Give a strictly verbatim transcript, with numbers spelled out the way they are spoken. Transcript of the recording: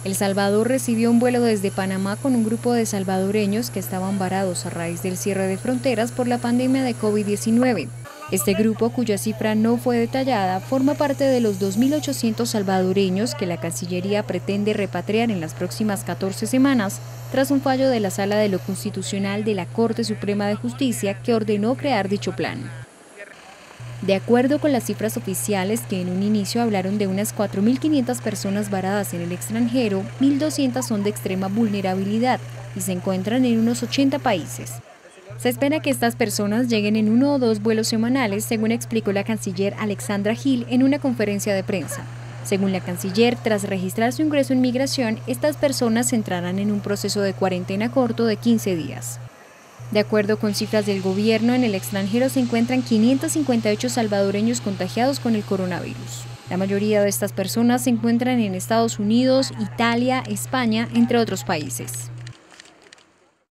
El Salvador recibió un vuelo desde Panamá con un grupo de salvadoreños que estaban varados a raíz del cierre de fronteras por la pandemia de COVID diecinueve. Este grupo, cuya cifra no fue detallada, forma parte de los dos mil ochocientos salvadoreños que la Cancillería pretende repatriar en las próximas catorce semanas, tras un fallo de la Sala de lo Constitucional de la Corte Suprema de Justicia que ordenó crear dicho plan. De acuerdo con las cifras oficiales, que en un inicio hablaron de unas cuatro mil quinientas personas varadas en el extranjero, mil doscientas son de extrema vulnerabilidad y se encuentran en unos ochenta países. Se espera que estas personas lleguen en uno o dos vuelos semanales, según explicó la canciller Alexandra Gil en una conferencia de prensa. Según la canciller, tras registrar su ingreso en migración, estas personas entrarán en un proceso de cuarentena corto de quince días. De acuerdo con cifras del gobierno, en el extranjero se encuentran quinientos cincuenta y ocho salvadoreños contagiados con el coronavirus. La mayoría de estas personas se encuentran en Estados Unidos, Italia, España, entre otros países.